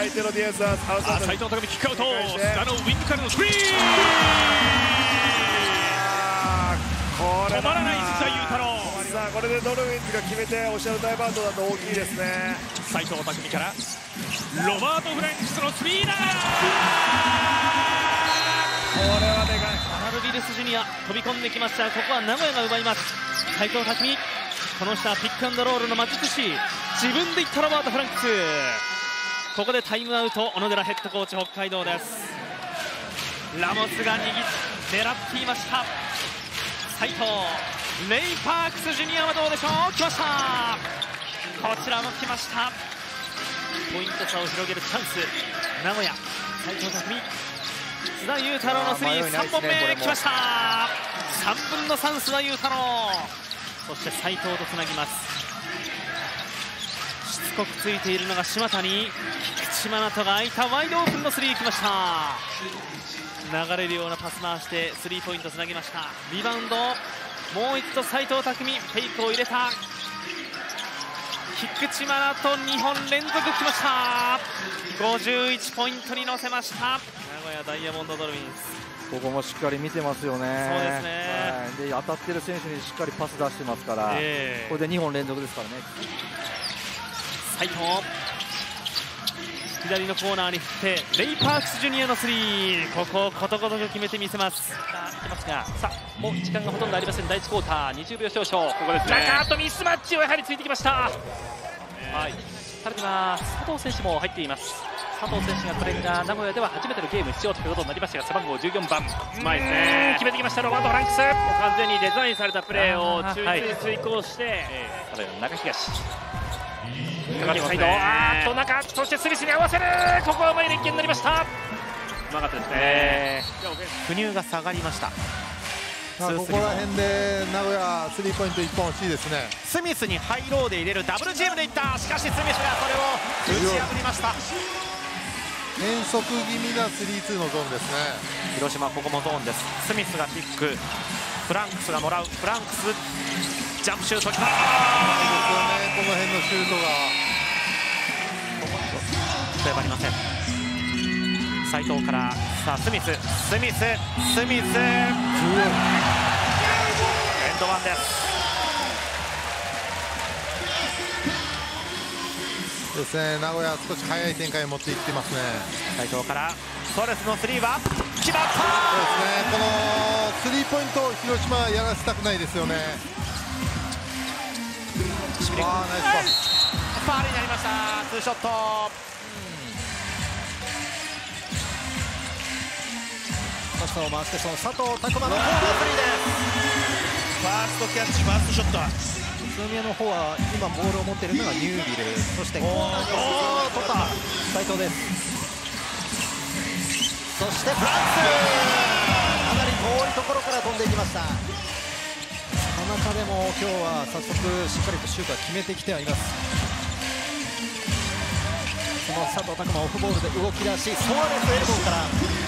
相手のディフェンスは斉藤匠キックアウト、須田のウィングからのスリー、止まらない須田侑太郎。 さあこれでドルフィンズが決めてオシャルダイバウンドだと大きいですね。 斉藤匠からロバート・フランクスのスリーだ。 これはでかい。 アナル・ビルスジュニア飛び込んできました。ここは名古屋が奪います。斉藤匠、この下ピックアンドロールの魔術師、自分でいったロバート・フランクス。ここでタイムアウト、小野寺ヘッドコーチ、北海道です。ラモスが狙っていました。斉藤、レイ・パークスジュニアはどうでしょう。来ました、こちらも来ました。ポイント差を広げるチャンス、名古屋。斉藤匠、須田侑太郎のスリー、3本目来ました。3分の3、須田侑太郎。そして斉藤とつなぎます。しつこくついているのが島谷、菊池真奈が空いたワイドオープンのスリー来ました。流れるようなパス回してスリーポイントつなぎました。リバウンド、もう一度斉藤匠、フェイクを入れた。菊池真奈と2本連続来ました。51ポイントに乗せました。名古屋ダイヤモンドドルフィンズ。 ここもしっかり見てますよね。 そうですね、 はい、で当たってる選手にしっかりパス出してますから、これで2本連続ですからね。 斉藤、左のコーナーに振ってレイ・パークスジュニアのスリー、ここをことごとく決めてみせます。さあもう時間がほとんどありません。第1クォーター20秒少々。ここですね、中とミスマッチをやはりついてきました。はい、さらには佐藤選手も入っています。佐藤選手がこれが名古屋では初めてのゲーム出場ということになりましたが、背番号14番うまいですね、決めてきましたロバート・フランクス。 完全にデザインされたプレーを忠実に遂行して、 中東中、そしてスミスに合わせる。ここはうまい連携になりました。うまかったですね。不入が下がりました。 ここら辺で名古屋スリーポイント1本欲しいですね。 スミスにハイローで入れるダブルチームでいった。しかしスミスがそれを打ち破りました。 変則気味な 3-2 のゾーンですね。 広島ここもゾーンです。スミスがピック、フランクスがもらう。フランクスジャンプシュート決まった。 この辺のシュートがありません。斉藤からさあスミスエンドワンです。 ですね、名古屋少し速い展開を持っていってますね。 斉藤からソアレスのスリーは決まった。 そうですね、このスリーポイントを広島はやらせたくないですよね。ナイスパス。 ファウルになりました。ツーショット。パスを回してその佐藤拓磨のコーナースリーです。 ファーストキャッチ、ファーストショット。 宇都宮の方は今ボールを持っているのがニュービル、そしてコーナーを取った斉藤です。そしてフランス、かなり遠いところから飛んでいきました。その中でも今日は早速しっかりとシュートは決めてきてはいます。その佐藤拓磨オフボールで動き出し、ソアレスエルボーから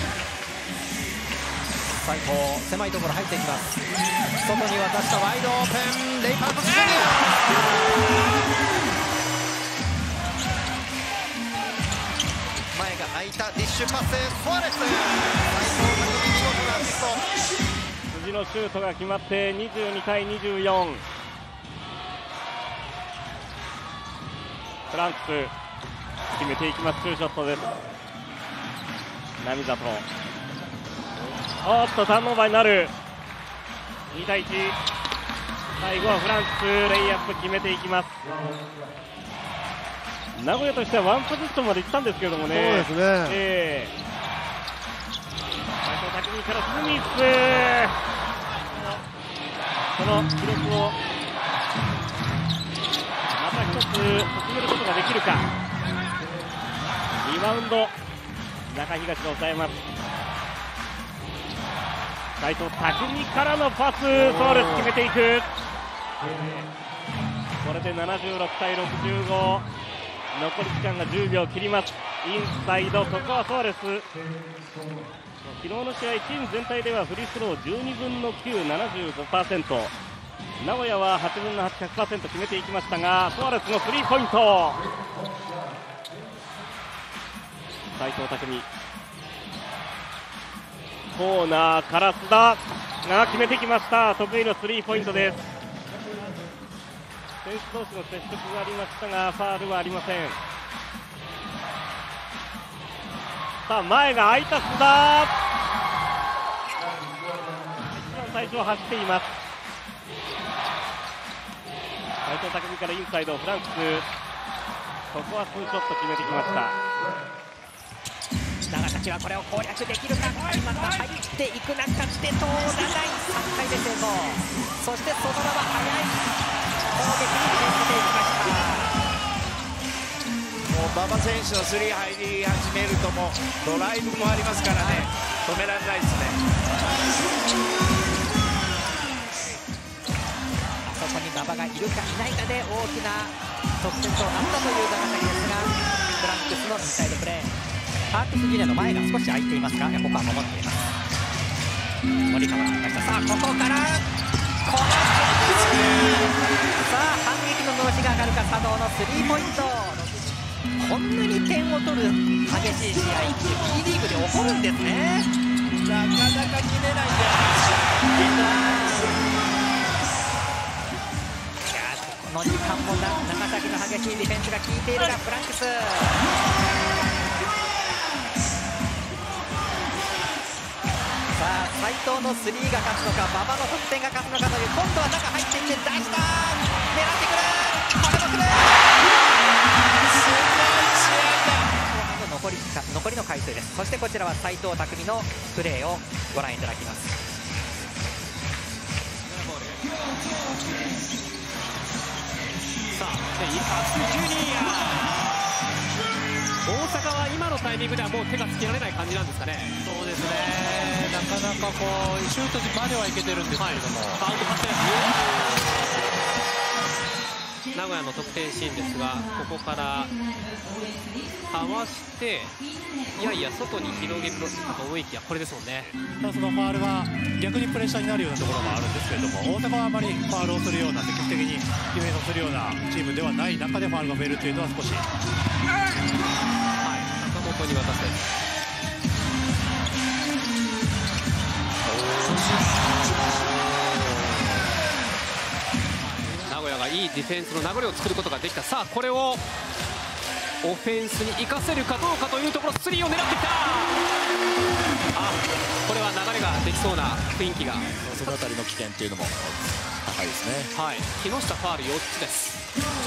斉藤、狭いところ入っていきます。外に渡したワイドオープン、レイ・パークスジュニア。前が空いたディッシュパス、ソアレス。斉藤匠、見事なアシスト。 辻のシュートが決まって22対24。フランクス決めていきます。ツーショットです。並里、おっとターンオーバーになる。2対1。最後はフランクスレイアップ決めていきます。名古屋としてはワンポジションまで行ったんですけれどもね。 そうですね、 斉藤匠からスミス、この記録をまた一つ進めることができるか。リバウンド、中東が抑えます。斉藤匠からのパス、ソアレス決めていく。これで76対65。残り時間が10秒切ります。インサイド、ここはソアレス。昨日の試合、チーム全体ではフリースロー12分の9、75%。名古屋は8分の8、100% 決めていきましたが、ソアレスのスリーポイント。 斉藤匠、コーナーから須田が決めてきました。得意のスリーポイントです。選手同士の接触がありましたがファウルはありません。さあ前が空いた須田、一番最初走っています。斉藤匠からインサイド、フランクス、ここはツーショット決めてきました。 長崎はこれを攻略できるか。また入っていく中で長い3回で成功。そしてそのまま速い攻撃に転じていきました。 もう馬場選手のスリー入り始めるともうドライブもありますからね、止められないですね。 あそこに馬場がいるかいないかで大きな得点となったという長崎ですが、フランクスのインサイドプレー、パークスジュニアの前が少し空いていますが、ここは守っています。森川が来ました。さあここからこのさあ反撃ののしが上がるか。佐藤のスリーポイント。こんなに点を取る激しい試合って B リーグで起こるんですね。 なかなか決めないんじゃないですか。 この時間も長崎の激しいディフェンスが効いているが、フランクス斉藤のスリーが勝つのか、馬場の得点が勝つのかという、今度は中入っていって出した、狙ってくる、これもくる、後半の残りの回数です。そしてこちらは斉藤匠のプレーをご覧いただきます。 さあイカスジュニア、大阪は今のタイミングではもう手がつけられない感じなんですかね。 そうですね、なかなかこうシュートまではいけてるんですけれども、 バウンドパス名古屋の得点シーンですが、ここからかわしていやいや外に広げるかと思いきやこれですもんね。 そのファウルは逆にプレッシャーになるようなところもあるんですけれども、大阪はあまりファウルをするような積極的にディフェンスをするようなチームではない中でファウルが増えるというのは少し、 坂本に渡せ名古屋がいいディフェンスの流れを作ることができた。さあこれをオフェンスに生かせるかどうかというところ、スリーを狙ってきた。これは流れができそうな雰囲気が、 そのあたりの起点というのも高いですね。 はい、木下ファウル4つです。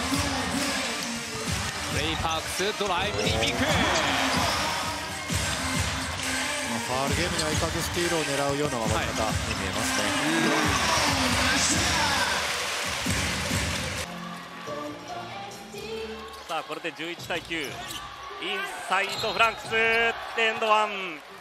レイ・パークスドライブに行く。 ファウルゲームにはいかずスティールを狙うような守り方に見えますね。 さあこれで11対9、インサイドフランクスエンドワン、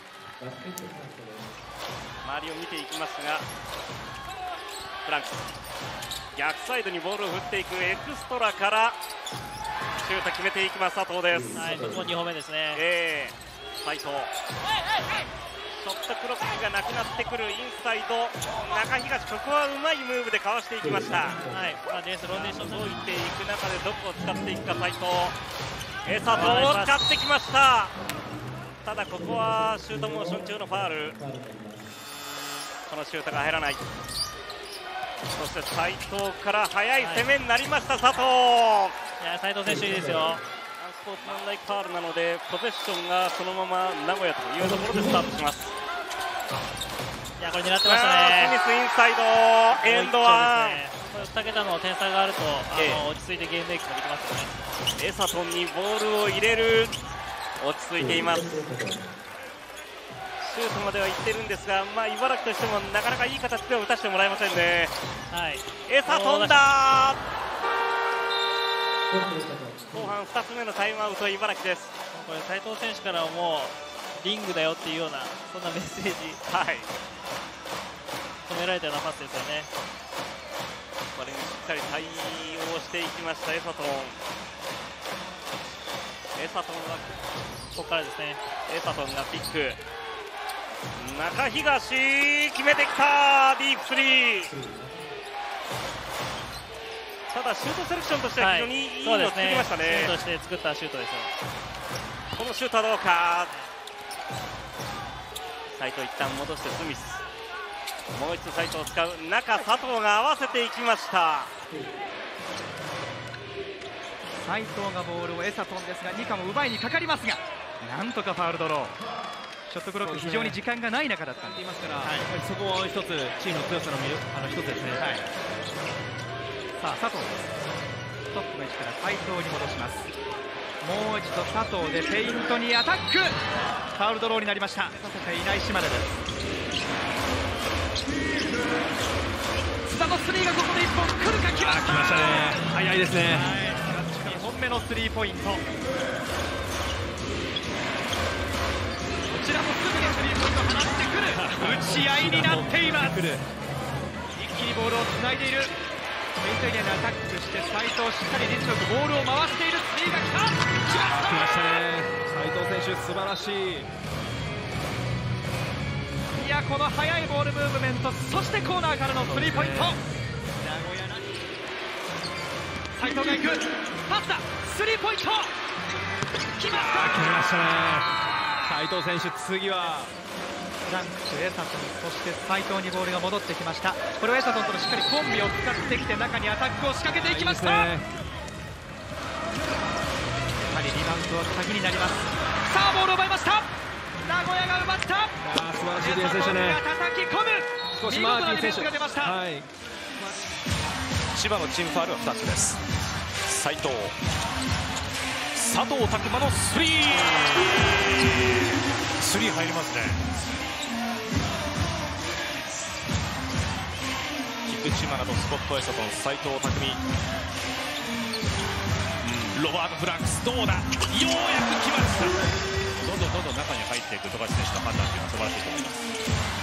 周りを見ていきますが、フランクス逆サイドにボールを振っていく、エクストラからシュート決めていきます佐藤です。 はい、ここ2本目ですね。 斉藤ショットクロックがなくなってくるインサイド、中東、ここはうまいムーブでかわしていきました。はい、ディフェンスローテーションを置いていく中でどこを使っていくか斉藤、佐藤を使ってきました。ただここはシュートモーション中のファウル、このシュートが入らない。そして斉藤から速い攻めになりました佐藤。いや斉藤選手いいですよ。スポーツマンライクファウルなのでポゼッションがそのまま名古屋というところでスタートします。いやこれ狙ってましたね。スミスインサイドエンドワン、2桁の点差があると落ち着いてゲームメイクもできますよね。エサトンにボールを入れる、落ち着いています。シュートまでは行ってるんですが、茨城としてもなかなかいい形では打たせてもらえませんね。はい、エサトンだ。後半2つ目のタイムアウトは茨城です。これ斉藤選手からもうリングだよっていうようなそんなメッセージ、はい、止められたようなパスですよね。これにしっかり対応していきましたエサトン。エサトンはここからですね。エサトンがピック、中東決めてきた、ディープスリー。ただシュートセレクションとしては非常にいいのを作りましたね。シュートして作ったシュートですよ。 このシュートはどうか。斉藤一旦戻してスミス、もう一度斉藤を使う中、佐藤が合わせていきました。 斉藤がボールをエサトンですが、ニカも奪いにかかりますが、なんとかファウルドロー。ショットクロック非常に時間がない中だったんで、 ますから、そこは一つチームの強さの一つですね。 さあ佐藤です。トップの位置から斉藤に戻します。もう一度佐藤でペイントにアタック。ファウルドローになりました。させていない島根です。津田のスリーがここで1本来るか。来ました。 来ましたね。早いですね。 2本目のスリーポイント。こちらもすぐにスリーポイント放ってくる。打ち合いになっています。一気にボールをつないでいる。ペイントエリアにアタックして斉藤しっかりリズムよくボールを回している。スリーが来た。 来ましたね。斉藤選手素晴らしい。 いや、この速いボールムーブメント、そしてコーナーからのスリーポイント。名古屋な斉藤が行く。パスだ。スリーポイント。来ました。 来ましたね。斉藤選手、次はフランクス、エサトン、そして斉藤にボールが戻ってきました。これをエサトンとのしっかりコンビを使ってきて中にアタックを仕掛けていきました。やはりリバウンドは鍵になります。さあボールを奪いました。名古屋が奪った。 素晴らしいディフェンスでしたね。 叩き込む。 少しマーティン選手が出ました。 千葉のチームファウルは2つです。斉藤、佐藤拓磨のスリー。 スリー入りますね。 菊池真奈とスコット・エサトン、斉藤拓実、ロバート・フランクス、どうだ、ようやく来ました。 どんどん中に入っていく富樫選手の判断というのは素晴らしいと思います。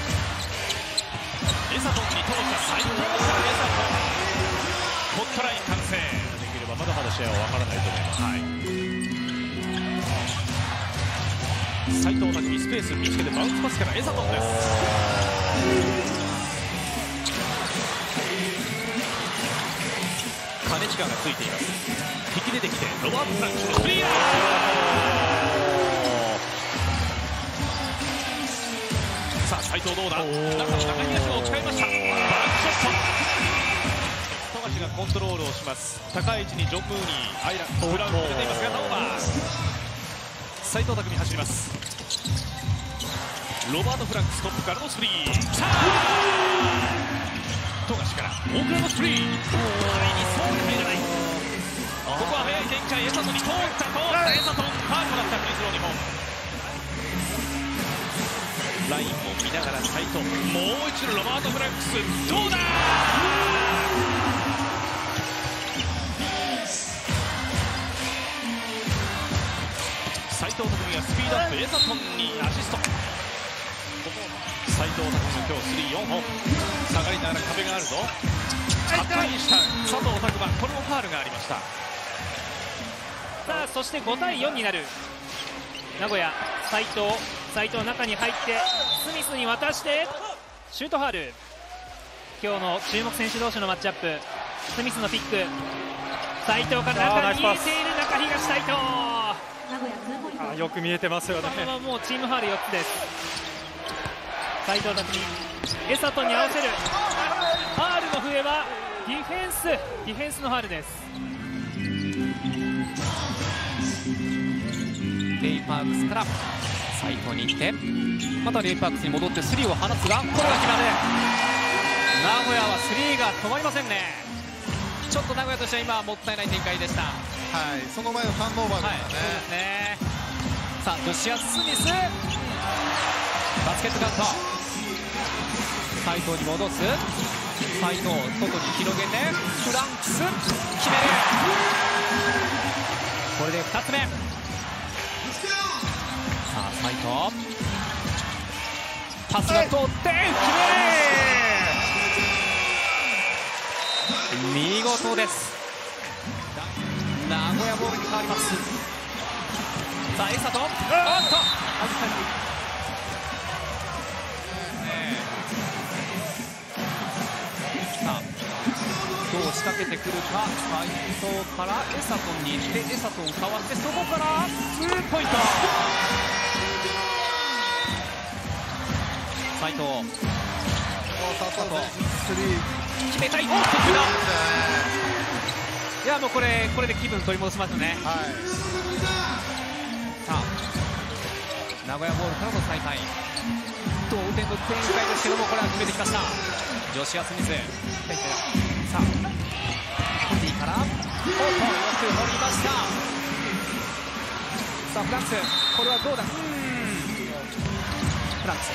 エサトンに通した斉藤からエサトン、ホットライン完成。 できればまだまだ試合は分からないと思います。 斉藤拓実、スペース見つけてバウンスパスからエサトンです。金近がついています。引き出てきてロバート・フランクスのスリー。さあ斉藤どうだ。中の中東が置き換えました。バックショット。富樫がコントロールをします。高い位置にジョン・ムーニー、アイラン、ブラウンが出ていますがオーバー。斉藤拓実走ります。ロバート・フランクストップからのスリー。さあ富樫から大倉のスリー。前にそうに入らない。ここは速い展開。エサトンに通ったエサトン、ファウルとなったフリースロー2本。ラインを見ながら斉藤、もう一度ロバート・フランクス、どうだ。斉藤拓実がスピードアップ、エサトンにアシスト。斉藤拓実の今日スリー4本。下がりながら壁があるぞ。カットインした佐藤拓磨、これもファウルがありました。 さあそして5対4になる名古屋。斉藤中に入ってスミスに渡してシュートファウル。今日の注目選手同士のマッチアップ。スミスのピック、斉藤から中に入れている中東斉藤。 よく見えてますよね。 これはもうチームファウル4つです。斉藤拓実、エサトンに合わせる。ファウルの笛はディフェンスのファウルです。 レイ・パークスから斉藤に行って、またレイ・パークスに戻ってスリーを放つが、これが決まる。名古屋はスリーが止まりませんね。ちょっと名古屋としては今はもったいない展開でした。 はい、その前のターンオーバーですからね。 そうですね。さあルシア・スミス、バスケットカウント。斉藤に戻す。斉藤、外に広げてフランクス決める。これで2つ目。さあ斉藤、パスが通って決める。見事です。名古屋ボールに変わります。さあエサトン、おっと預かる。さあどうを仕掛けてくるか。斉藤からエサトンに行ってエサトン変わってそこから2ポイント。斉藤決めたい。おっと決めた。いやもうこれで気分取り戻しますよね。はい、さあ名古屋ボールからの再開、同点の展開ですけども、これは決めてきましたジョシュア・スミス。さあコンディからおっとよく取りました。さあフランクス、これはどうだ。フランクス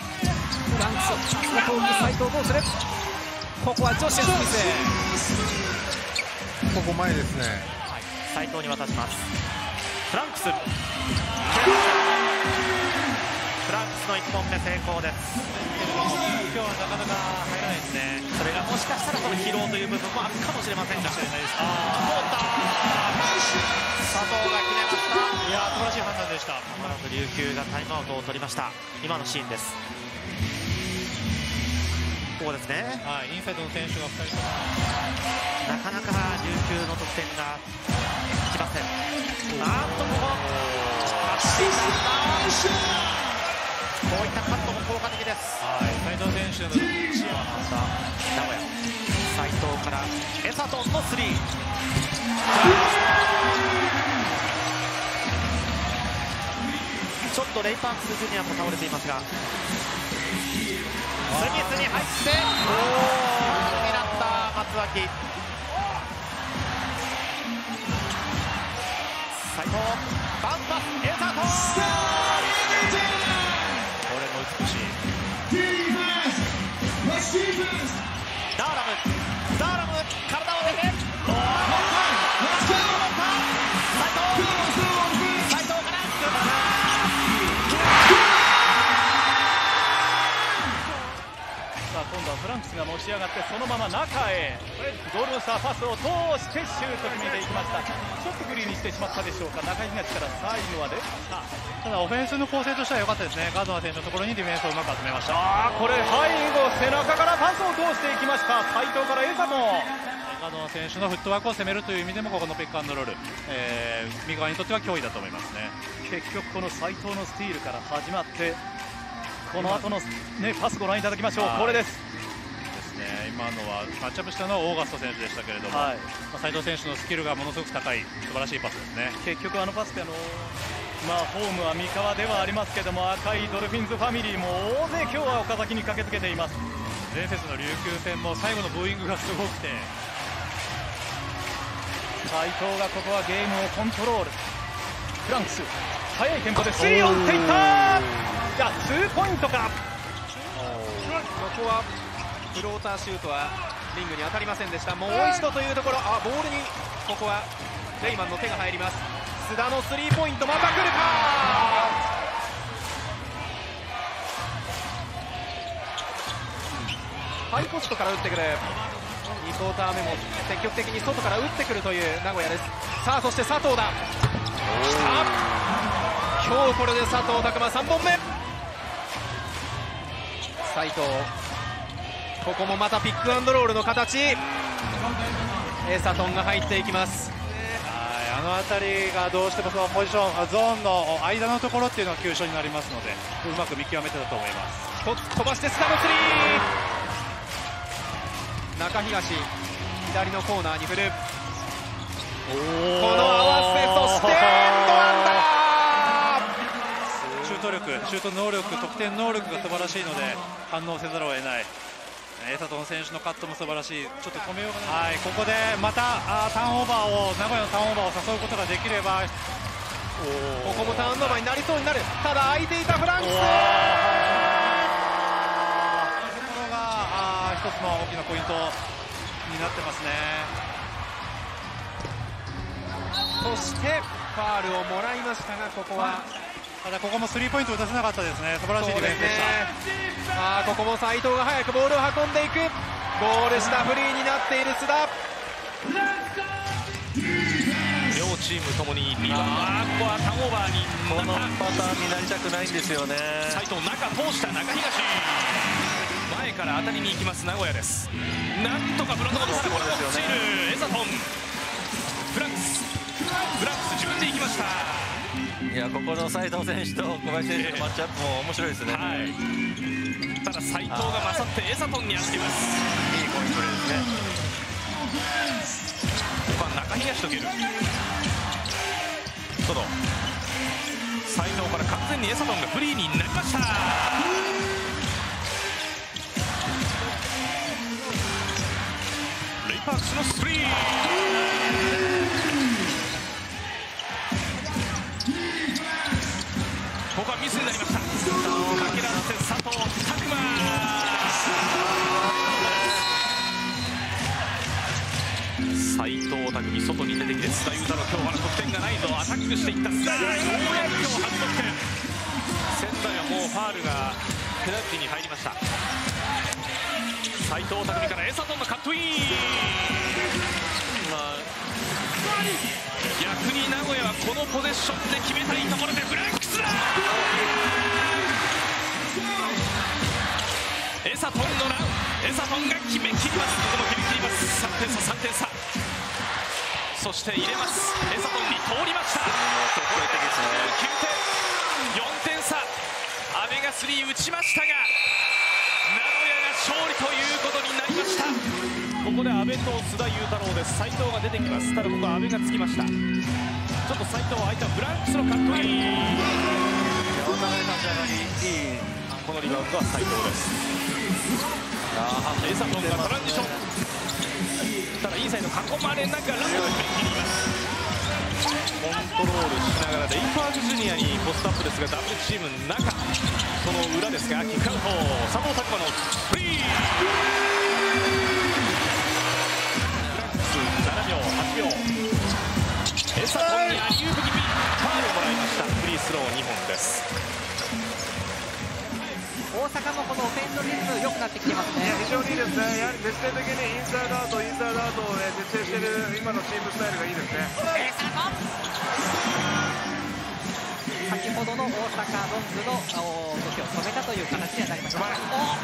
斉藤どうする。ここはジョシュ・スミス、 ここ前ですね。 斉藤に渡します。フランクスの1本目成功です。今日はなかなか入らないですね。それがもしかしたらこの疲労という部分もあるかもしれませんが、通った。佐藤が決めました。いや素晴らしい判断でした。琉球がタイムアウトを取りました。今のシーンです。ここですね。 はい、インサイドの選手が2人ともなかなか琉球の得点がきません。あっとこここういったカットも効果的です。 斉藤選手の視野は名古屋斉藤からエサトンのスリー。ちょっとレイパークスジュニアも倒れていますが、スミスに入って狙った松脇。斉藤バンパスエサトン、これも美しい。ダーラム体を上げて斉藤から今度はフランクスが持ち上がってそのまま中へゴールの下パスを通してシュート決めていきました。ちょっとフリーにしてしまったでしょうか。中東から最後はでただオフェンスの構成としては良かったですね。ガードナー選手のところにディフェンスをうまく集めました。 これ背後背中からパスを通していきました。斉藤からエサトン。 ガードナー選手のフットワークを攻めるという意味でもここのピックアンドロール、右側にとっては脅威だと思いますね。 結局この斉藤のスティールから始まってこの後の、パスご覧いただきましょう。これです今のはマッチアップしたのはオーガスト選手でしたけれども、斉藤選手のスキルがものすごく高い素晴らしいパスですね。 結局あのパスでホームは三河ではありますけども、赤いドルフィンズファミリーも大勢今日は岡崎に駆けつけています。 前節の琉球戦も最後のブーイングがすごくて、 斉藤がここはゲームをコントロール。フランクス速いテンポでスリーを打っていった。じゃあ2ポイントか。ここはフローターシュートはリングに当たりませんでした。もう一度というところ、ボールにここはレイマンの手が入ります。須田のスリーポイントまた来るか。ハイポストから打ってくる。2クォーター目も積極的に外から打ってくるという名古屋です。さあそして佐藤だ。来た。今日これで佐藤拓磨3本目。斉藤ここもまたピックアンドロールの形。エサトンが入っていきます。 あの辺りがどうしてもそのポジションゾーンの間のところっていうのは急所になりますので、うまく見極めてたと思います。 一つ飛ばして須田のスリー。中東左のコーナーに振る。この合わせ、そしてエンドワンだ。 シュート力、シュート能力、得点能力が素晴らしいので反応せざるを得ない。エサトン選手のカットも素晴らしい。ちょっと止めようがない。ここでまたターンオーバーを名古屋のターンオーバーを誘うことができれば、 ここもターンオーバーになりそうになる。ただ空いていたフランクス。 これが一つの大きなポイントになってますね。 そしてファールをもらいましたが、ここはただここもスリーポイント打たせなかったですね。素晴らしいディフェンスでした。 ここも斉藤が早くボールを運んでいく。ゴール下フリーになっている須田。 両チームともにリバウンド。ここはターンオーバーにこのパターンになりたくないんですよね。 斉藤中通した中東。 前から当たりに行きます名古屋です。なんとかブロンドのところこれもスチール、エザトン、フランクス自分で行きました。 いや、ここの斉藤選手と小林選手のマッチアップも面白いですね。 はい、ただ斉藤が勝ってエザトンに当てます。 いいコインプレーですね。 ここは中東と蹴る外、斉藤から完全にエザトンがフリーになりました。レイパークスのスリー、ここはミスになりました。かけらって佐藤拓磨、斉藤拓実外に出てきて須田裕太郎、今日まだ得点がないぞ。アタックしていった須田、ようやく今日初得点。仙台はもうファールがペナルティに入りました。斉藤拓実からエサトンのカットイン、逆に名古屋はこのポゼッションで決めたいところでブラックスだ。エサトンのラン、エサトンが決めきります。ここも決めきります。3点差、そして入れます。エサトンに通りました。9点、4点差、阿部がスリー打ちましたが名古屋が勝利ということになりました。ここで阿部と須田裕太郎です。斉藤が出てきます。ただここは阿部がつきました。ちょっと斉藤は相手はブランクスのカットイン、このリバウンドは斉藤です。エサトンがトランジション、ただインサイド囲まれながらも決め切ります。コントロールしながらレイパーズジュニアにポストアップですが、ダブルチームの中、その裏ですがキックアウト、佐藤拓磨のフリー、フランクス7秒8秒、エサトンにアリウープ気味、ファウルをもらいました。フリースロー2本です。 大阪もこのオフェンスリズム良くなってきてますね。 非常にいいですね。やはり徹底的にインサイドアウトをね、徹底している今のチームスタイルがいいですね。 先ほどの大阪ロングの動きを止めたという形にはなりました。こ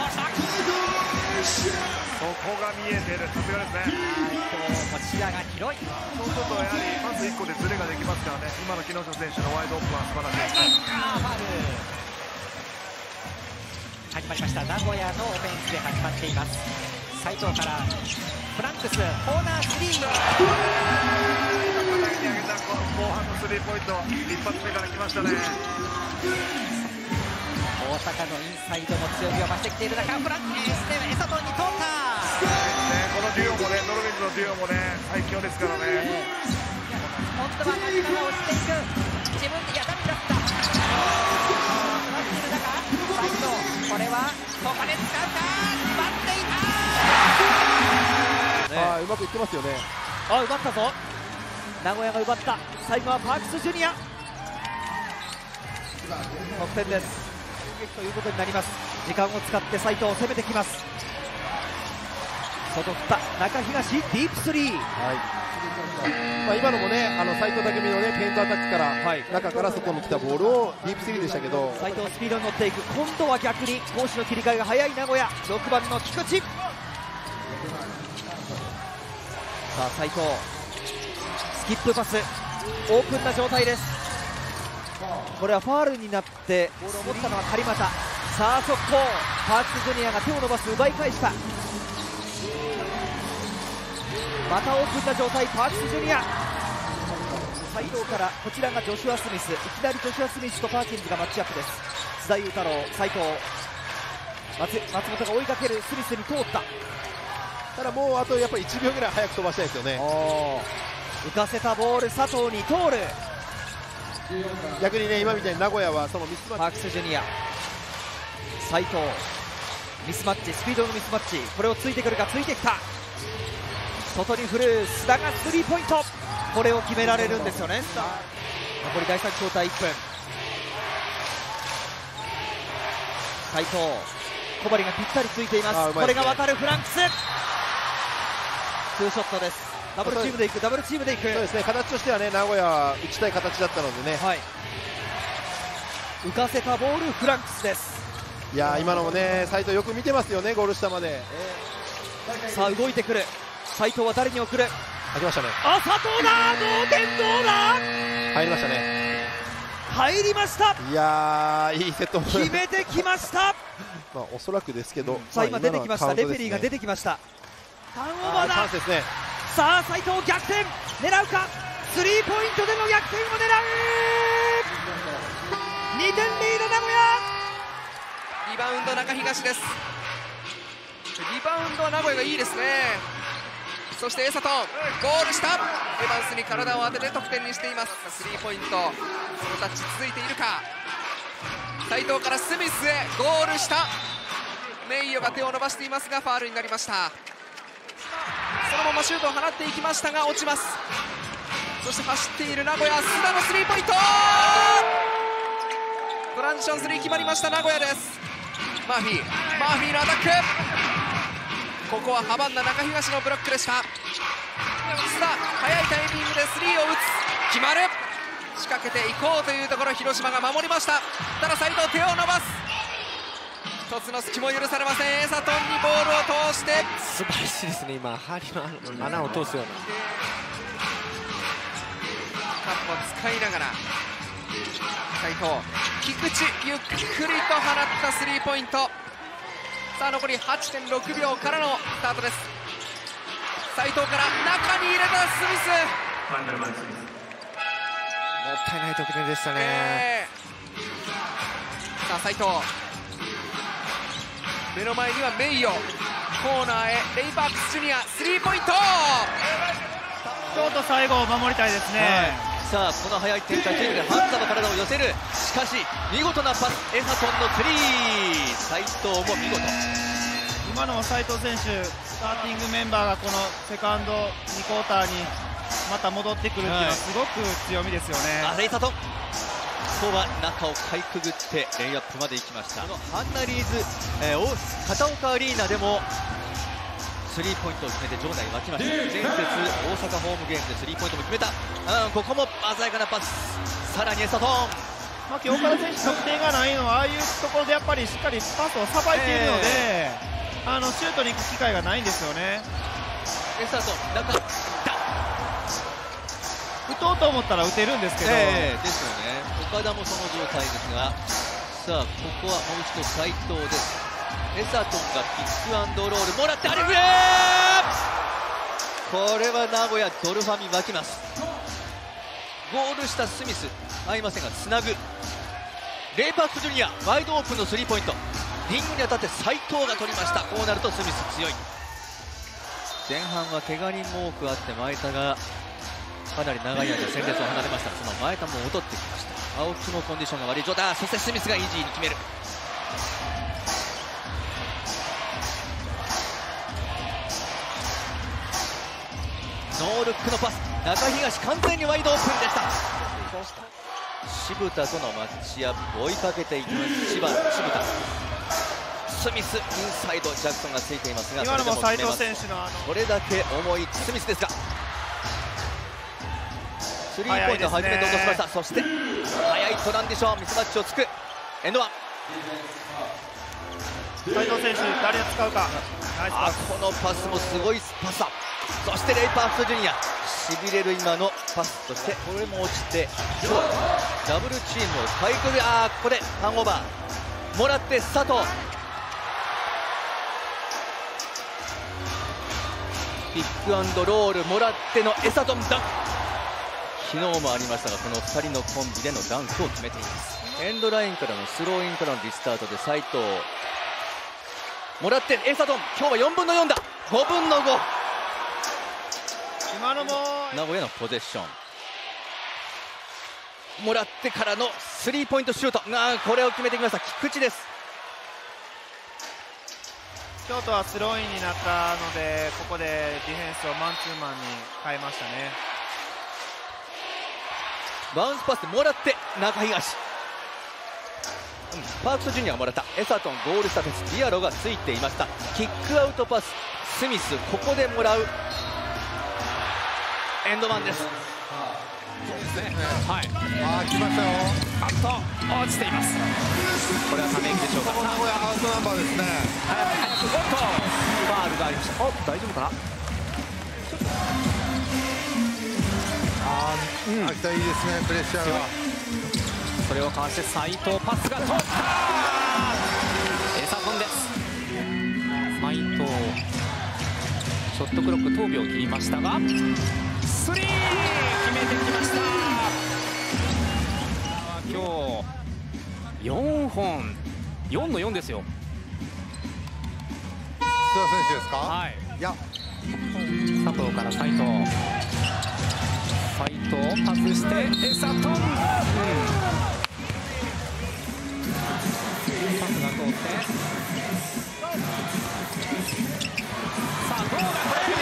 こが見えている、さすがですね。 今日も視野が広い。 そうするとやはりパス1個でズレができますからね。今の木下選手のワイドオープンは素晴らしいですね。 ファウル始まりました。名古屋のオフェンスで始まっています。斉藤からフランクスコーナースリー、 叩き上げた後半のスリーポイント、一発目から来ましたね。 大阪のインサイドの強みを増してきている中、フランクスでエサトンに通った。 このデュオもね、ノルウェーズのデュオもね、最強ですからね。 今度は中が落ちていく、自分でダメだった。これはここで使うか、待っていた、 うまくいってますよね。 奪ったぞ、名古屋が奪った。最後はパークスジュニア、得点です。攻撃ということになります。時間を使って斉藤を攻めてきます。外振った中東、ディープスリー、 今のもね、斉藤拓実のね、ペイントアタックから、中から外に来たボールをディープスリーでしたけど、 斉藤スピードに乗っていく。今度は逆に攻守の切り替えが早い名古屋、6番の菊池。さあ斉藤、スキップパス、オープンな状態です。これはファールになってボールを持ったのは狩俣。さあ速攻、パークスジュニアが手を伸ばす、奪い返した。またオープンな状態、パークスジュニア。斉藤からこちらがジョシュア・スミス、いきなりジョシュア・スミスとパーキンズがマッチアップです。須田裕太郎、斉藤、松本が追いかける、スミスに通った。 ただもうあとやっぱり1秒ぐらい早く飛ばしたいですよね。 浮かせたボール、佐藤に通る。 逆にね、今みたいに名古屋はそのミスマッチ、 パークスジュニア、斉藤、ミスマッチ、スピードのミスマッチ、これをついてくるか、ついてきた。外に振る須田がスリーポイント、これを決められるんですよね。残り第3クォーター1分。斉藤、小針がぴったりついています。これが渡るフランクス、ツーショットです。ダブルチームでいく、ダブルチームでいく。 そうですね、形としてはね、名古屋は打ちたい形だったのでね、 浮かせたボール、フランクスです。 いや今のもね斉藤よく見てますよね、ゴール下まで。 さあ動いてくる斉藤は誰に送る。 入りましたね。 あ、佐藤だ、同点どうだ。 入りましたね。 入りました。 いやいいセット決めてきましたまあおそらくですけど、 さあ今出てきました、レフェリーが出てきました。ターンオーバーだ。 チャンスですね。 さあ斉藤逆転狙うか、スリーポイントでの逆転を狙う。2点リード名古屋。 リバウンド中東です。リバウンドは名古屋がいいですね。そしてエサトンゴール下、エバンスに体を当てて得点にしています。スリーポイント、そのタッチ続いているか。斉藤からスミスへゴール下、メイヨが手を伸ばしていますがファウルになりました。そのままシュートを放っていきましたが落ちます。そして走っている名古屋、須田のスリーポイント、トランジションスリー決まりました名古屋です。マーフィーのアタック、ここは阻んだ中東のブロックでした。須田早いタイミングでスリーを打つ、決まる。仕掛けていこうというところ、広島が守りました。ただ斉藤手を伸ばす、一つの隙も許されません。エサトンにボールを通して、 素晴らしいですね。今針の穴を通すようなカップを使いながら斉藤、菊池ゆっくりと放ったスリーポイント。さあ残り 8.6 秒からのスタートです。斉藤から中に入れたスミス、 もったいない得点でしたね。 さあ斉藤、目の前にはメイヨ、コーナーへレイ・パークスジュニアスリーポイント。 ちょっと最後守りたいですね。 さあこの速い展開、でハンザの体を寄せる。しかし見事なパス、エサトンのスリー、斉藤も見事。 今のも斉藤選手、スターティングメンバーがこのセカンド2クォーターにまた戻ってくるっていうのはすごく強みですよね。 エサトン、ここは中をかいくぐってレイアップまで行きました。このハンナリーズ、片岡アリーナでもスリーポイントを決めて場内沸きました。前節大阪ホームゲームでスリーポイントも決めた。ここも鮮やかなパス、さらにエサトン。 今日岡田選手得点がないのはああいうところでやっぱりしっかりパスをさばいているので、シュートに行く機会がないんですよね。 エサトン中打とうと思ったら打てるんですけど、 ですよね。岡田もその状態ですが、さあここはもう一度斉藤です。エサトンがピックアンドロールもらってアリフレー、これは名古屋ドルファミ沸きます。ゴールしたスミス合いませんがつなぐ。レイ・パークスジュニアワイドオープンのスリーポイント、リングに当たって斉藤が取りました。こうなるとスミス強い。前半は怪我人も多くあって前田がかなり長い間戦列を離れました。その前田も戻ってきました。青木もコンディションが悪い状態、そしてスミスがイージーに決める。ノールックのパス、中東完全にワイドオープンでした。渋田とのマッチアップ追いかけていきます。渋田スミスインサイド、ジャクソンがついていますが、 今のも斉藤選手のこれだけ重いスミスですが、スリーポイント初めて落としました。そして速いトランジション、ミスマッチをつくエンドワン。 斉藤選手誰を使うか、ナイスパス。 このパスもすごいパスだ。そしてレイ・パークスジュニアしびれる今のパス、そしてこれも落ちてダブルチームをかいくぐり、ここでターンオーバーもらって佐藤、ピックアンドロールもらってのエサトンダンク。昨日もありましたがこの2人のコンビでのダンクを決めています。エンドラインからのスローインからのリスタートで斉藤もらってエサトン、今日は4分の4だ、5分の5。 今のも名古屋のポゼッションもらってからのスリーポイントシュート、これを決めてきました菊池です。 京都はスローインになったので、ここでディフェンスをマンツーマンに変えましたね。 バウンスパスでもらって中東、パークスジュニアがもらった。エサトンゴール下です。ディアロがついていました。キックアウトパススミス、ここでもらうエンドワンです。 そうですね。はい。来ましたよ。カット落ちています。 これはため息でしょうか。 これはアウトナンバーですね。 早くファウルがありました。大丈夫かな。 秋田いいですね、プレッシャーが。 それをかわして斉藤、パスが通った。エサトンです。斉藤ショットクロック10秒切りましたが、スリー決めてきました。今日4本、4の4ですよ。 須田選手ですか。 はい。 いや、 佐藤から斉藤、パスしてエサトン、パスが通ってさあどうだ。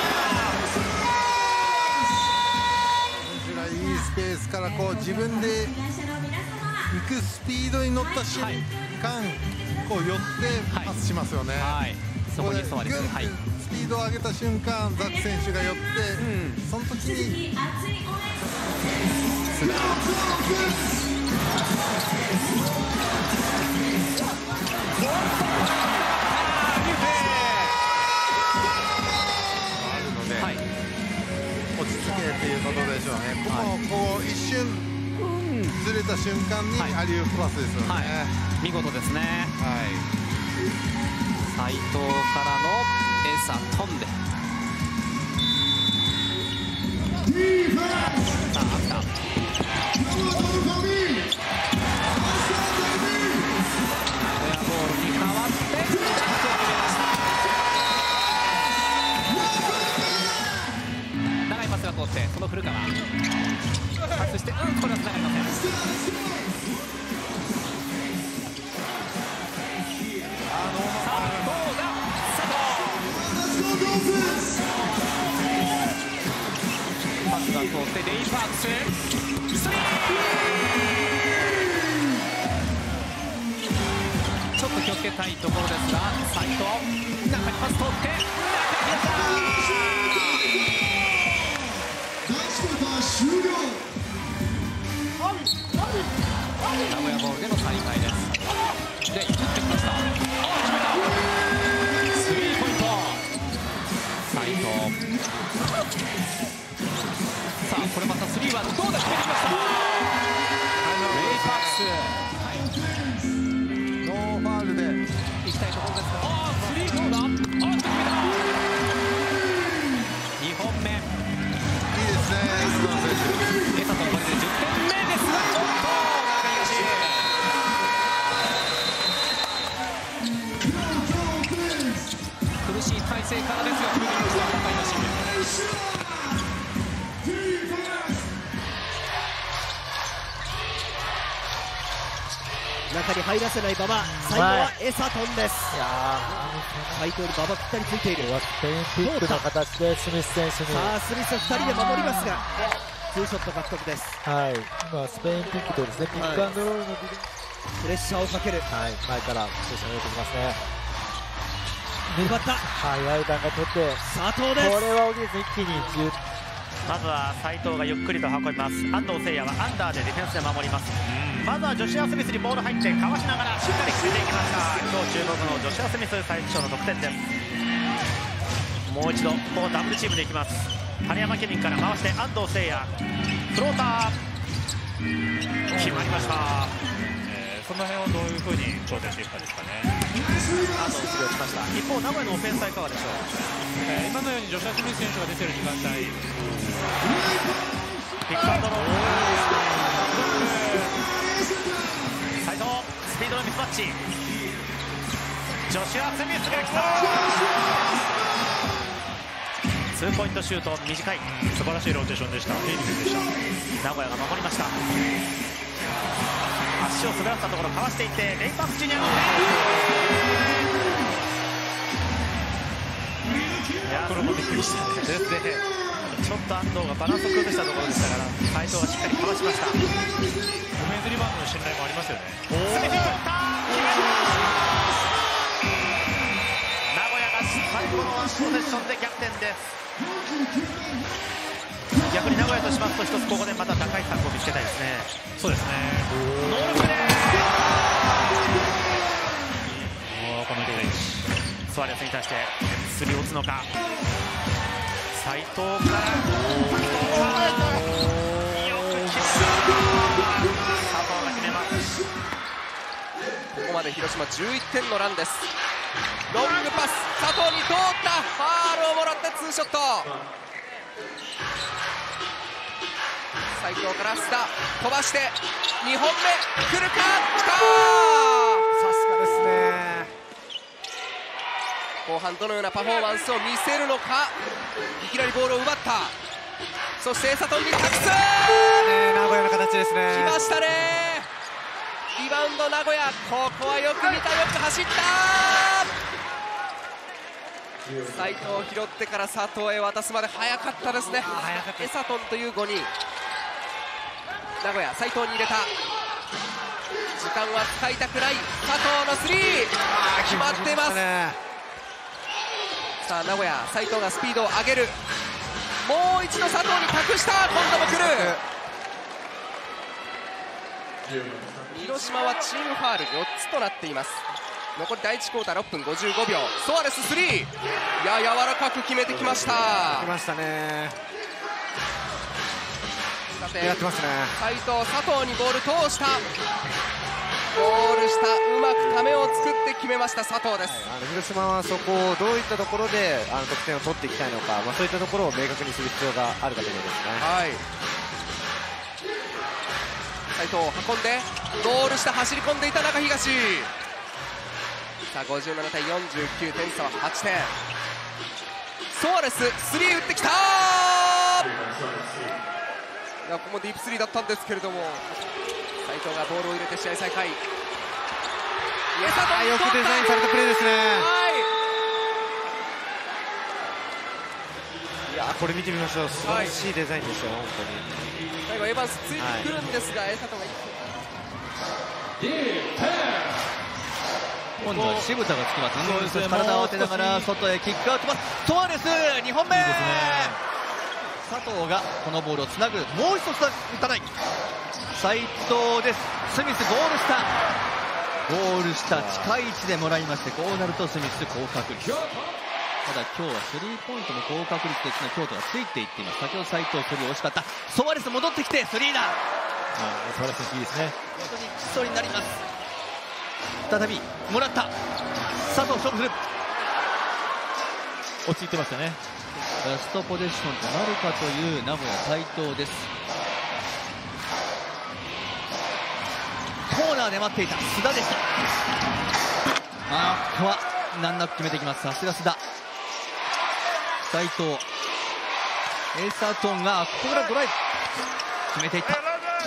いいスペースからこう自分で行くスピードに乗った瞬間、こう寄ってパスしますよね。 そこにそうです。 スピードを上げた瞬間、ザック選手が寄って、その時に落ち着けっていうことでしょうね。ここをこう一瞬ずれた瞬間にアリウープパスですよね。 見事ですね。斉藤からのエサトンで、さあ秋田、ボールに変わって長いパスが通って、その古川外して、これはつながりません。パスが通ってレイ・パークス、スリー、ちょっと気をつけたいところですが、斉藤中にパス通って、名古屋ボールでの再開です。で、打ってきました。決めた。スリーポイント。斉藤。さあ、これまたスリーはどうだ、決めてきました。レイ・パークス。 ノーファウルで行きたいところですが、スリーどうだ。決めた。2本目。いいですね、須田選手。 エサトンこれで10点目ですが、苦しい体勢からですが、決めてきました。高い中に入らせない馬場、最後はエサトンです。斉藤に馬場ぴったりついている。 スペインピックの形でスミス選手に、 さあスミスは2人で守りますが、ツーショット獲得です。 今スペインピックとですね、ピックアンドロールのプレッシャーをかける。 前からポジションを入れてきますね。 奪った。 早い段階取って佐藤です。 これは大きいです。一気に10。 まずは斉藤がゆっくりと運びます。安藤聖也はアンダーでディフェンスで守ります。まずはジョシュア・スミスにボール入ってかわしながらしっかり決めていきました。今日注目のジョシュア・スミス最初の得点です。もう一度ここダブルチームでいきます。種山ケビンから回して安藤聖也フローター決まりました。 その辺をどういうふうに調整していくかですかね。 安藤スルーしました。一方名古屋のオフェンスはいかがでしょう。 今のようにジョシュア・スミス選手が出ている時間帯、 ピックアンドロール、斉藤スピードのミスマッチ、ジョシュア・スミスが来た。ツーポイントシュート短い、 素晴らしいローテーションでした。いいディフェンスでした。 名古屋が守りました。足を滑らせたところかわしていってレイ・パークスジュニアのこれもびっくりしたですね。ちょっと安藤がバランスを崩したところでしたから斉藤がしっかりかわしました。 オフェンスリバウンドの信頼もありますよね。 攻めていった、名古屋が最後のポゼッションで逆転です。逆に名古屋としますと一つここでまた高い策を見つけたいですね。 そうですね。 ノールプレーソアレスに対してスリーを打つのか。斉藤からよく決めた。佐藤が決めます。 ここまで広島11点のランです。ロングパス佐藤に通った。ファールをもらってツーショット。斉藤から須田飛ばして2本目来るか。来た。 さすがですね。 後半どのようなパフォーマンスを見せるのか。いきなりボールを奪った。そして佐藤に託す。 名古屋の形ですね。 来ましたね。リバウンド名古屋。ここはよく見た。よく走った。斉藤を拾ってから佐藤へ渡すまで早かったですね。エサトンという5人。名古屋斉藤に入れた。時間は使いたくない。佐藤のスリー決まっています。さあ名古屋斉藤がスピードを上げる。もう一度佐藤に託した。今度も来る。広島はチームファール4つとなっています。残り第1クォーター6分55秒。ソアレススリー。いや柔らかく決めてきました。 来ましたね。やってますね。 斉藤佐藤にボール通した。ゴール下うまくためを作って決めました佐藤です。 広島はそこをどういったところで得点を取っていきたいのか、そういったところを明確にする必要があるかと思いますね。 はい。斉藤を運んでゴール下走り込んでいた中東。さあ57対49、点差は8点。ソアレススリー打ってきた。いやここもディープスリーだったんですけれども、斉藤がボールを入れて試合再開。 よくデザインされたプレーですね。いやこれ見てみましょう。素晴らしいデザインですよ、本当に。 最後エヴァンスついてくるんですが、エサトが今度は渋田がつきます。そして体を当てながら外へキックアウトパス。ソアレス2本目。いいですね。佐藤がこのボールをつなぐ。もう一つ打たない。斉藤です。スミスゴール下近い位置でもらいまして、こうなるとスミス高確率。ただ今日はスリーポイントも高確率的な強度がついていっています。先ほど斉藤スリー惜しかった。ソアレス戻ってきてスリーだ。 ソアレスいいですね。 本当に基礎になります。再びもらった。佐藤勝負する。 落ち着いてましたね。 ラストポゼッションとなるかという名古屋斉藤です。コーナーで待っていた須田でした。ここは難なく決めてきます。さすが須田。斉藤エサトンがここからドライブ決めていった。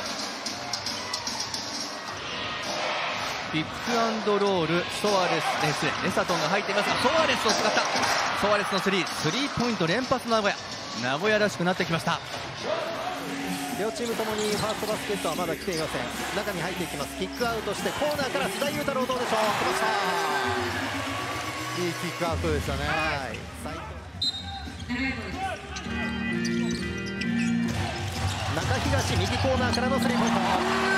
ピックアンドロール。ソアレスエサトンが入っていますが、ソアレスを使った。ソアレスのスリーポイント連発の名古屋らしくなってきました。 両チームともにファーストバスケットはまだ来ていません。中に入っていきます。キックアウトしてコーナーから須田優太郎どうでしょう。来ました。 いいキックアウトでしたね。 中東右コーナーからのスリーポイント。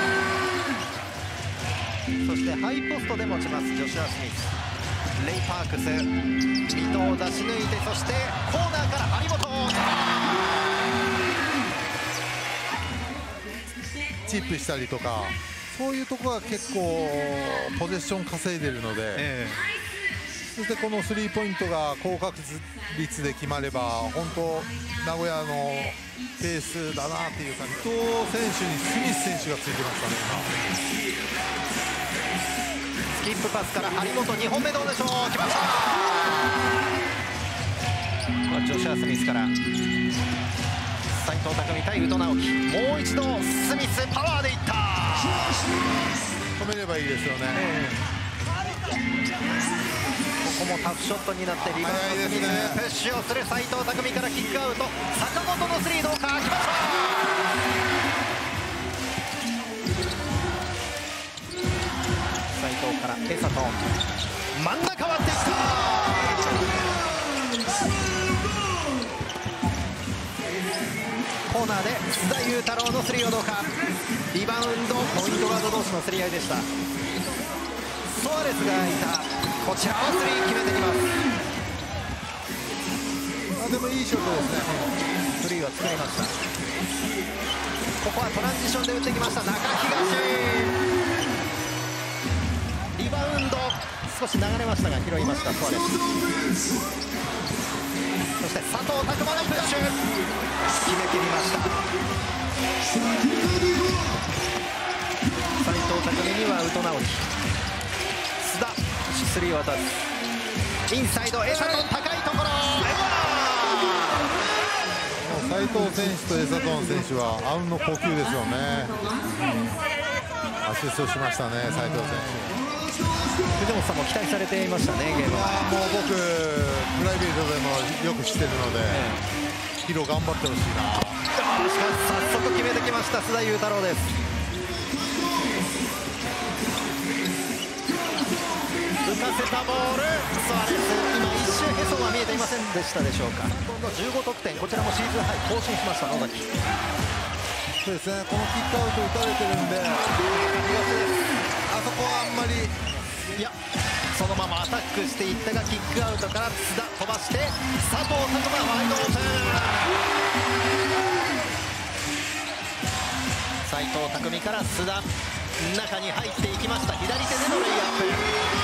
そしてハイポストで持ちますジョシュア・スミス。レイ・パークス水戸を出し抜いて、そしてコーナーから張本。 チップしたりとか、そういうところが結構ポゼッション稼いでるので、そしてこのスリーポイントが高確率で決まれば本当名古屋のペースだなっていう感じ。伊藤選手にスミス選手がついてましたね。 スキップパスから張本2本目どうでしょう。来ました。ジョシュア・スミスから斉藤匠対宇都直樹。もう一度スミスパワーでいった。 止めればいいですよね。 ここもタフショットになってリバウンドスミス、プッシュをする斉藤匠からキックアウト。坂本のスリーどうか。来ました。斉藤からエサトン真ん中割っていった。コーナーで須田優太郎のスリーをどうか。リバウンドポイントガード同士の競り合いでした。ソアレスがいた。こちらもスリー決めてきます。 てもいいショットですね。 フリーは作りました。ここはトランジションで打ってきました中東。リバウンド少し流れましたが拾いましたソアレス。そして佐藤拓磨のプッシュ決めきりました。斉藤匠にはウトナオキ、須田スリー渡す、インサイドエサトン高いところ、 斉藤選手とエサトン選手はあうんの呼吸ですよね。アシストしましたね斉藤選手。 藤本さんも期待されていましたねゲームは。 もう僕プライベートでもよく知ってるので、ヒロ頑張ってほしいな。 しかし早速決めてきました須田侑太郎です。浮かせたボールソアレス、今一瞬へそは見えていませんでしたでしょうか。15得点、こちらもシーズンハイ更新しました野崎。 そうですね、このキックアウト打たれてるんで、あそこはあんまり、 いやそのままアタックしていったがキックアウトから津田飛ばして佐藤拓磨ワイドオープン。斉藤匠から須田中に入っていきました。左手でのレイアップ。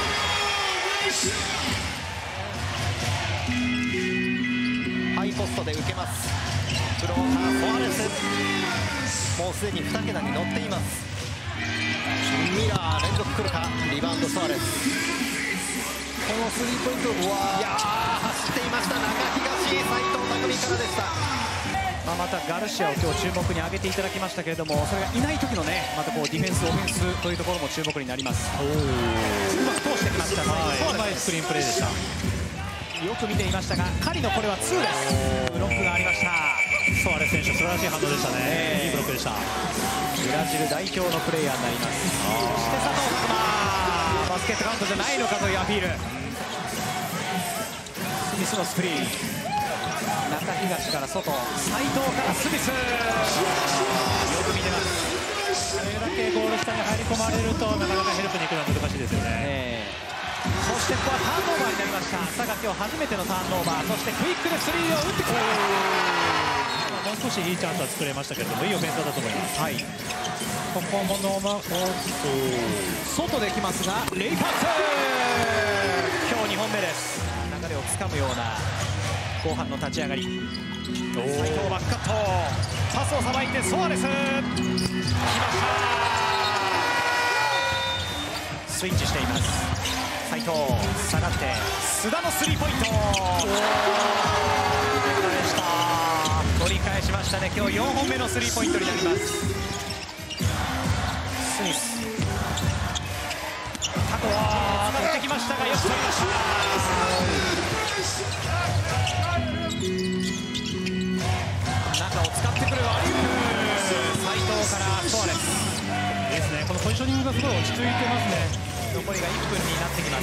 ハイポストで受けます。フローターソアレス、もうすでに2桁に乗っています。ミラー連続来るか、リバウンドソアレス。 このスリーポイントいや走っていました中東、斉藤匠からでした。 またガルシアを今日注目に挙げていただきましたけれども、それがいない時のね、またこうディフェンスオフェンスというところも注目になります。うまく通してきました。うまいスクリーンプレーでした。よく見ていましたが、カリのこれは2です。ブロックがありました。 ソアレス選手素晴らしい反応でしたね。いいブロックでした。 ブラジル代表のプレイヤーになります。そして佐藤拓磨、バスケットカウントじゃないのかというアピール。スミスのスクリーン、中東から外、斉藤からスミス、よく見てます。 それだけゴール下に入り込まれるとなかなかヘルプに行くのは難しいですよね。 そしてここはターンオーバーになりました。佐賀今日初めてのターンオーバー、そしてクイックでスリーを打ってきた。 もう少しいいチャンスは作れましたけれども、いいオフェンスだったと思います。 はい、ここもノーマン外できますがレイパス、今日2本目です。流れをつかむような後半の立ち上がり。斉藤バックカット、パスをさばいてソアレス、来ました。スイッチしています。斉藤下がって須田のスリーポイント、取り返しましたね。今日4本目のスリーポイントになります。スミス、タコは取ってきましたがよく取りました。中を使ってくるアリウープ、斉藤からソアレスですね。このポジショニングがすごい落ち着いてますね。 残りが1分になってきます。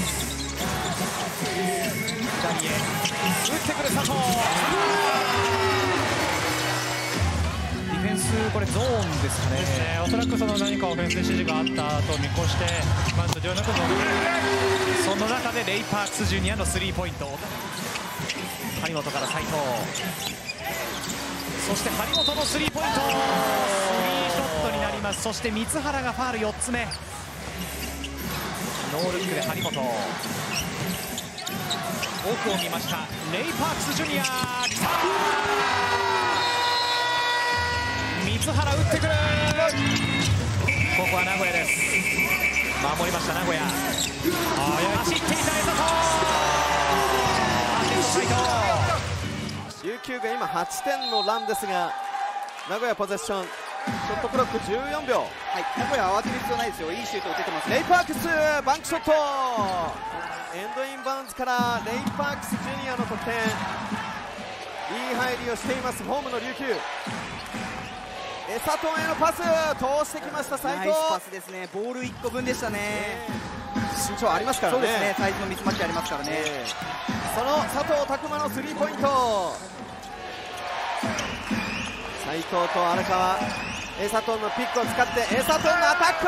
左へ打ってくる佐藤、ディフェンスこれゾーンですかね。 おそらくその何かオフェンス指示があったと見越してマッチではなく、 その中でレイパークスジュニアのスリーポイント、張本から斉藤、そして張本のスリーポイント、スリーショットになります。そして三原がファール4つ目、ノールックで張本、奥を見ました。レイパークスジュニア来た、三原打ってくる、ここは名古屋です。守りました名古屋、走っていた江里、 琉球が今8点のランですが、名古屋ポゼッション、ショットクロック14秒。 はい、名古屋慌てる必要ないですよ。いいシュート打ててます。 レイパークスバンクショット、エンドインバウンズからレイパークスジュニアの得点、いい入りをしていますホームの琉球。佐藤へのパス通してきました斉藤、 ナイスパスですね。ボール1個分でしたね。 身長ありますからね。 そうですね、サイズのミスマッチありますからね。 その佐藤拓磨のスリーポイント、斉藤と荒川、佐藤のピックを使って佐藤のアタック、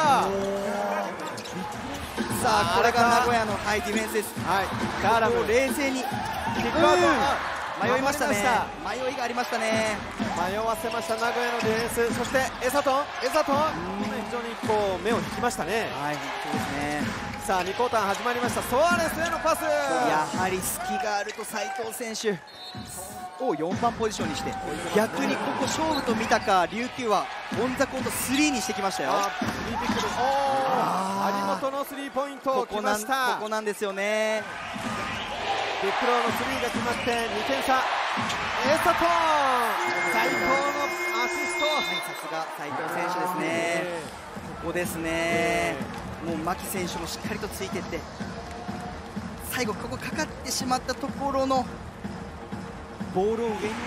さあこれが名古屋のハイディフェンスです。 はい、カーラム冷静にキックアウト、 迷いましたね。迷いがありましたね。 迷わせました名古屋のディフェンス。そしてエサトン、非常にこう目を引きましたね。 はい、そうですね。 さあ2クォーター始まりました。ソアレスへのパス。 やはり隙があると斉藤選手を4番ポジションにして、逆にここ勝負と見たか琉球はオンザコート3にしてきましたよ。 張本のスリーポイント来ました。 ここなんですよね。 デクローのスリーが決まって2点差。エサトン、斉藤のアシスト。 さすが斉藤選手ですね。ここですね。もう牧選手もしっかりとついていって、最後ここかかってしまったところのボールを上に作れているので、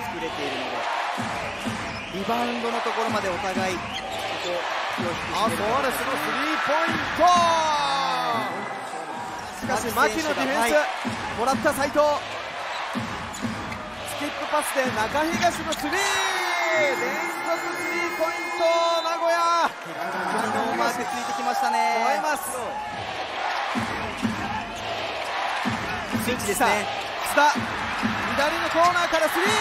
リバウンドのところまでお互いここソアレスのスリーポイント。しかし牧のディフェンス、もらった斉藤、スキップパスで中東のスリー、連続スリーポイント名古屋。 うまくついてきましたね。 超えます。 スイッチですね。 須田、左のコーナーからスリー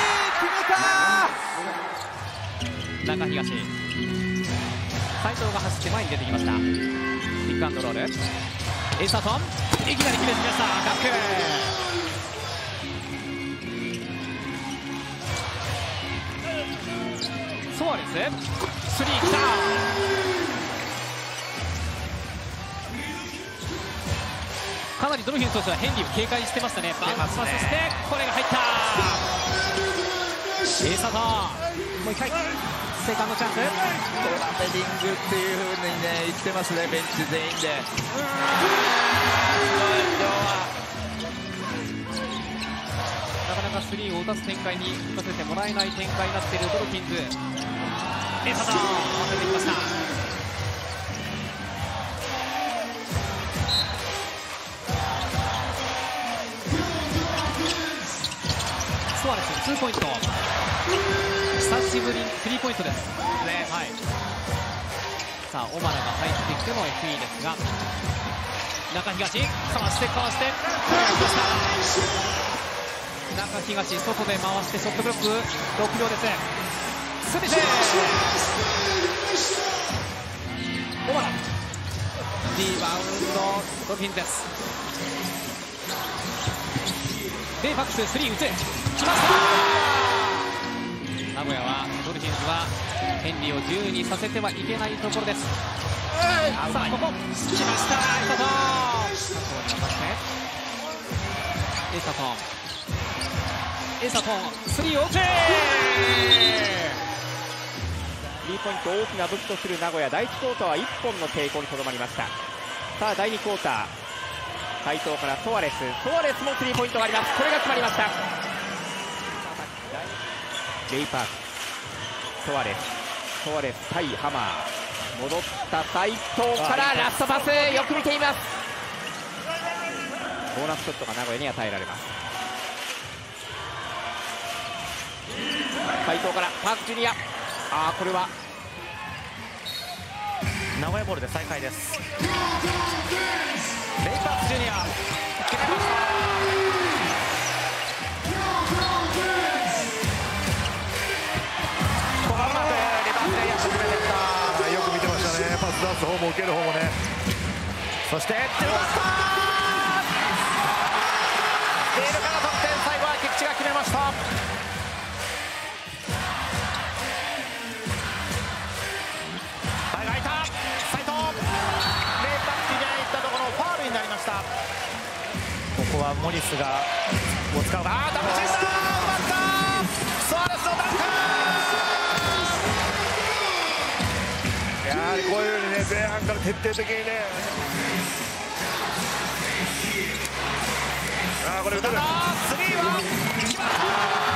決めた。 中東、斉藤が走って前に出てきました。ピックアンドロール、エイサトン、いきなり決めてきました。ガック、ソアレス、スリーきた。かなりドルフィンとしてはヘンリーを警戒してましたね。バウンスパスしてこれが入った。エイサトン、もう一回セカンドチャンス。トラベリングっていう風にね言ってますね、ベンチ全員で。なかなかスリーを打たす展開に打たせてもらえない展開になっているドルフィンズ。エイサトン当ててきました。ソアレス2ポイント、久しぶりにスリーポイントですね。はい、さあオマラが入ってきての FE ですが、中東かわしてかわしてきました。中東外で回してショットブロック6秒です。スミス、オマラリバウンド、ドルフィンです。ベイファックス3打てきました。名古屋はドルフィンズはヘンリーを自由にさせてはいけないところです。さあここ来ました。エサトン、エサトンスリーオーケー。 スリーポイント大きな武器とする名古屋、第1クォーターは1本の抵抗にとどまりました。さあ第2クォーター、斉藤からソアレス、ソアレスもスリーポイントがあります。これが決まりました。レイパーク、ソアレス、ソアレス対ハマー、戻った斉藤からラストパス、よく見ています。ボーナスショットが名古屋に与えられます。斉藤からパークジュニア、これは名古屋ボールで再開です。レイパークジュニア決めました。ここうまくリバースレイヤーしてくれてきた。 よく見てましたね、パス出す方も受ける方もね。 そして出ました。ゲールから得点、最後は菊池が決めました。空いた斉藤、レイパックに行ったところファウルになりました。ここはモリスがを使うが、ダブルチェイスだ、奪ったソアレスのダンク。 やはりこういう風にね、前半から徹底的にね、これ打てる、 スリーは決まった。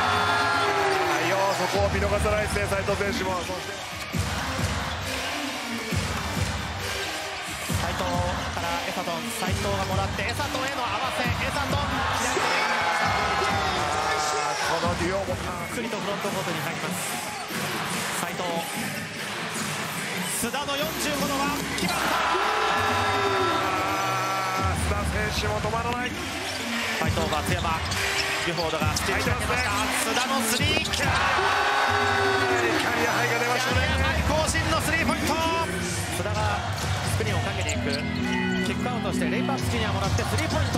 そこを見逃さないですね、斉藤選手も。そして斉藤からエサトン、斉藤がもらってエサトンへの合わせ、エサトン左手このデュオもゆっくりとフロントコートに入ります。斉藤、須田の45度は決まった。 須田選手も止まらない。 ファイトオーバー津山、ビュフォードがステージ上げました。須田のスリー、キャリアハイが出ましたね。キャリアハイ更新のスリーポイント。須田がスクリーンをかけに行く、キックアウトしてレイパークスジュニアもらってスリーポイント。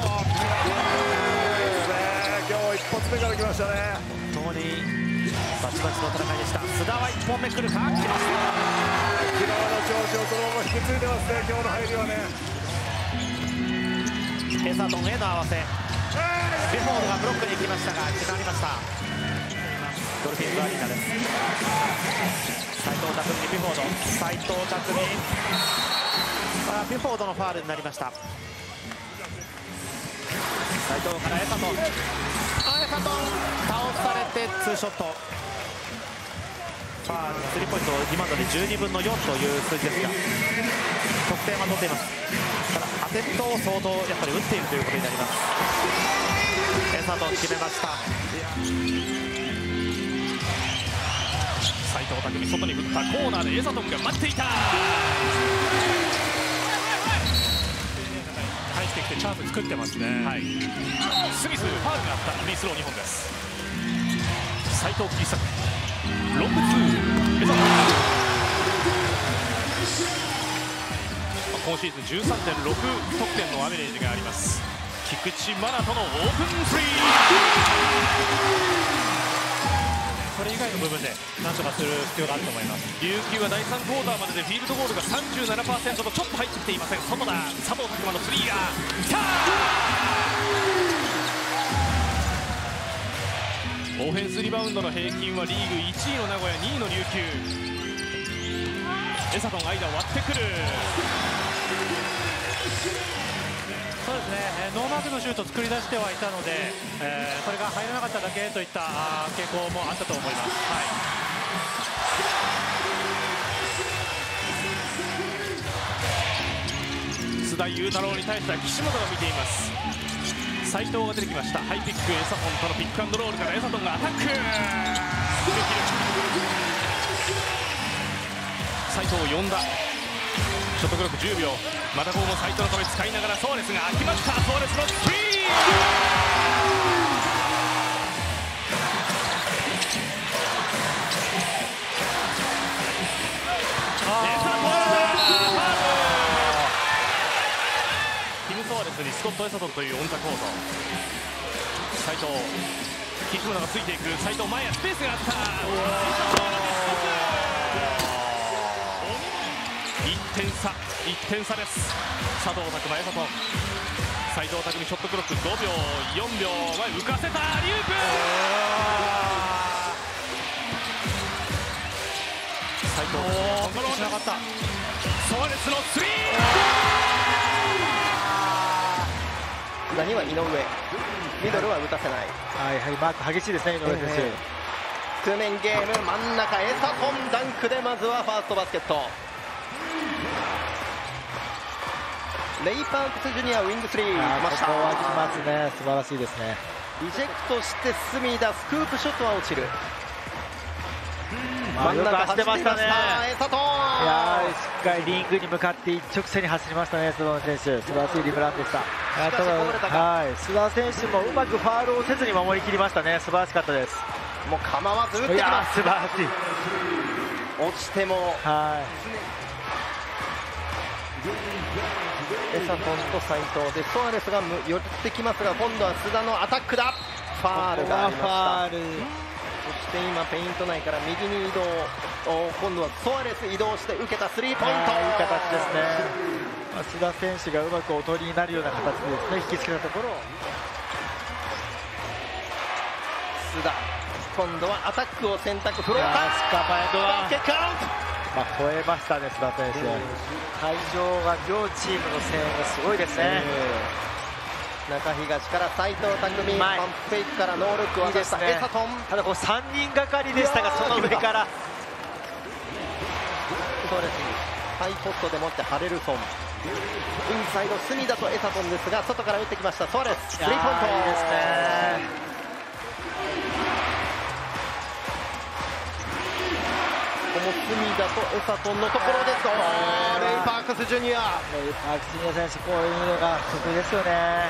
今日一発目から来ましたね。 共にバチバチの戦いでした。須田は1本目来るか、来ました。 昨日の調子をそのまま引き継いでますね、今日の入りはね。 エサトンへの合わせ、ビュフォードがブロックに行きましたが時間ありました。ドルフィンズアリーナです。斉藤匠にビュフォード、斉藤匠、ビュフォードのファールになりました。斉藤からエサトン、エサトン倒されてツーショット。ファールのスリーポイント今ので12分の4という数字ですが、得点は取っています。ただアテントを相当やっぱり打っているということになります。エサトン決めました。 斉藤匠、外に振ったコーナーでエサトンが待っていた。入ってきてチャンス作ってますね。はい、スミスファウルがあった。フリースロー2本です。斉藤桐作ロングツー、エサトン今シーズン 13.6 得点のアベレージがあります。菊池真奈とのオープンスリー、 それ以外の部分で何とかする必要があると思います。 琉球は第3クォーターまででフィールドゴールが 37% とちょっと入ってきていません。外だ、佐藤拓磨のスリーが来た。オフェンスリバウンドの平均はリーグ1位の名古屋、2位の琉球。エサトン間を割ってくる。 そうですね、ノーマークのシュートを作り出してはいたので、それが入らなかっただけといった傾向もあったと思います。 須田雄太郎に対しては岸本が見ています。斉藤が出てきました。ハイピック、エサトンとのピックアンドロールからエサトンがアタック。斉藤を呼んだ。ショットクロック10秒。またここも斉藤の壁使いながらソアレスが開きました。ソアレスのスリー。ティム・ソアレスにスコット・エサトンというオン・ザ・コート。斉藤、岸本がついていく。斉藤前へスペースがあった。1点差です。佐藤拓磨、エサトン、斉藤匠、ショットクロック5秒、4秒は浮かせた。アリウープ。斉藤コントロールしなかった。ソアレスのスリー。 裏には井上、ミドルは打たせない。 やはりマーク激しいですね、井上選手。2面ゲーム、真ん中エサトンダンクでまずはファーストバスケット。レイパークスジュニアウィングスリー来ました。 ここは来ますね、素晴らしいですね。 リジェクトして隅田、スクープショットは落ちる。 真ん中走ってましたね。 エサトン、 しっかりリングに向かって一直線に走りましたね、須田選手。素晴らしいリブランでした。ただ須田選手もうまくファウルをせずに守りきりましたね。素晴らしかったです。 もう構わず打ってきます。 素晴らしい。 落ちても、エサトンと斉藤でソアレスが寄ってきますが、今度は須田のアタックだ。ファールがありました。そして今ペイント内から右に移動、今度はソアレス移動して受けたスリーポイント。 いい形ですね。須田選手がうまくおとりになるような形でですね、引きつけたところを須田、今度はアタックを選択。フローター、 捕まえドア結果アウト。 超えましたね、須田選手。会場が両チームの声援がすごいですね。 中東から斉藤匠、パンプフェイクからノールックを渡したエサトン。 ただこう3人がかりでしたが、その上からそうです、ハイポストでもってハレルソン、インサイド隅田とエサトンですが、外から打ってきましたソアレス、スリーポイント。いいですね。この隅田とエサトンのところです。レイパークスジュニア。 レイパークスジュニア選手、こういうのが得意ですよね。